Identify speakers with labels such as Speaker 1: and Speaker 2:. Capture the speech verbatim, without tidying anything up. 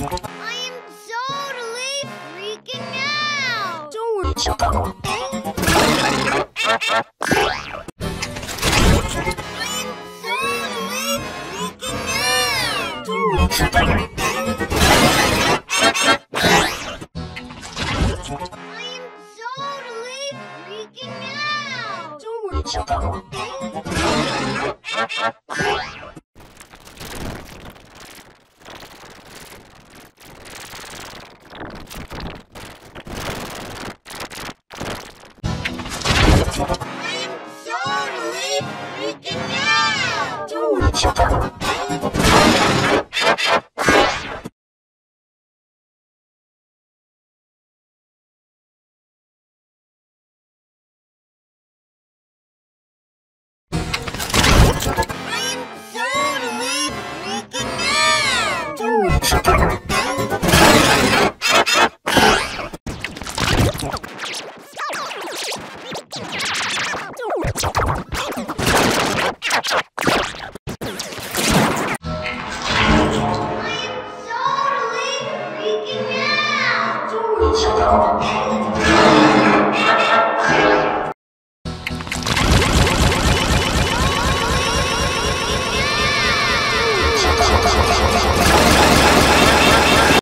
Speaker 1: I am totally freaking out!
Speaker 2: Don't worry, Csupo.
Speaker 1: I am totally freaking out!
Speaker 2: Don't worry, Csupo.
Speaker 1: I am totally freaking out!
Speaker 2: Don't worry, Csupo.
Speaker 1: I am totally freaking out!
Speaker 2: Don't worry, Csupo.
Speaker 1: I am totally freaking out!
Speaker 2: Don't worry, Csupo.